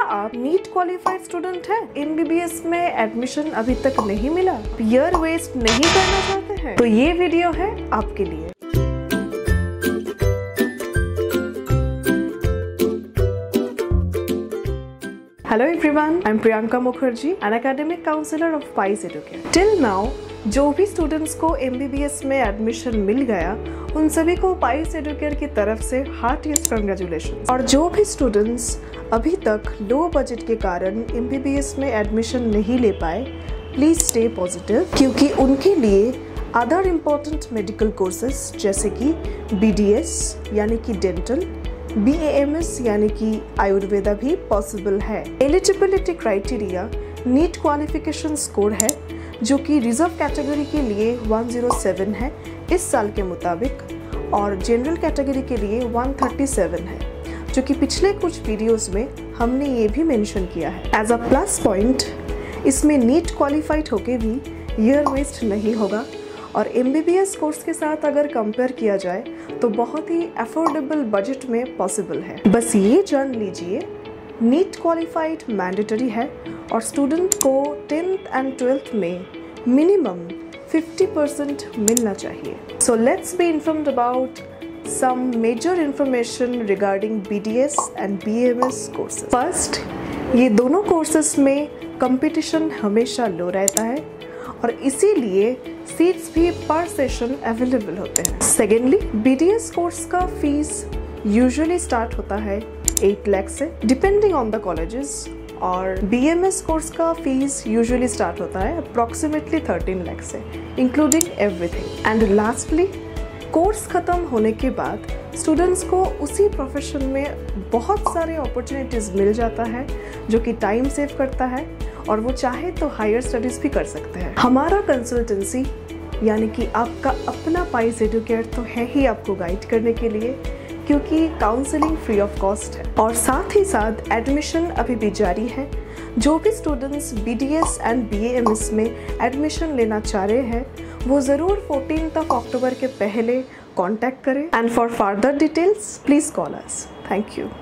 आप NEET qualified student हैं, MBBS में एडमिशन अभी तक नहीं मिला, ईयर वेस्ट नहीं करना चाहते हैं, तो ये वीडियो है आपके लिए। Hello everyone, I'm Priyanka Mukherjee, an academic counselor of PICE Educare. Till now, जो भी स्टूडेंट्स को MBBS में एडमिशन मिल गया, उन सभी को PICE Educare की तरफ से हार्टिएस्ट कांग्रेचुलेशन। और जो भी स्टूडेंट्स अभी तक लो बजट के कारण MBBS में एडमिशन नहीं ले पाए, प्लीज स्टे पॉजिटिव, क्योंकि उनके लिए अदर इम्पोर्टेंट मेडिकल कोर्सेज जैसे कि BDS यानी कि डेंटल, BAMS यानी कि आयुर्वेदा भी पॉसिबल है। Eligibility criteria NEET qualification score है जो कि रिजर्व कैटेगरी के लिए 107 है इस साल के मुताबिक, और जनरल कैटेगरी के लिए 137 है, जो कि पिछले कुछ वीडियोस में हमने ये भी मेंशन किया है। एज अ प्लस पॉइंट, इसमें नीट क्वालिफाइड होके भी ईयर वेस्ट नहीं होगा, और MBBS कोर्स के साथ अगर कंपेयर किया जाए तो बहुत ही अफोर्डेबल बजट में पॉसिबल है। बस ये जान लीजिए, नीट क्वालिफाइड मैंडेटरी है और स्टूडेंट को 10th एंड 12th में मिनिमम 50% मिलना चाहिए। So let's be informed about some major information regarding BDS and BAMS courses. First, ये दोनों कोर्सेस में कंपटीशन हमेशा लो रहता है और इसीलिए सीट्स भी पर सेशन अवेलेबल होते हैं। सेकेंडली, BDS कोर्स का फीस यूजुअली स्टार्ट होता है 8 लाख से डिपेंडिंग ऑन द कॉलेजेस, और BMS कोर्स का फीस यूजुअली स्टार्ट होता है अप्रॉक्सीमेटली 13 लाख से including everything. And lastly, course ख़त्म होने के बाद स्टूडेंट्स को उसी प्रोफेशन में बहुत सारे अपॉर्चुनिटीज़ मिल जाता है जो कि टाइम सेव करता है, और वो चाहे तो हायर स्टडीज़ भी कर सकते हैं। हमारा कंसल्टेंसी यानी कि आपका अपना PICE एडुकेयर तो है ही आपको गाइड करने के लिए, क्योंकि काउंसलिंग फ्री ऑफ कॉस्ट है, और साथ ही साथ एडमिशन अभी भी जारी है। जो भी स्टूडेंट्स BDS एंड BAMS में एडमिशन लेना चाह रहे हैं, वो ज़रूर 14 अक्टूबर के पहले कांटेक्ट करें, and for further details please call us. Thank you.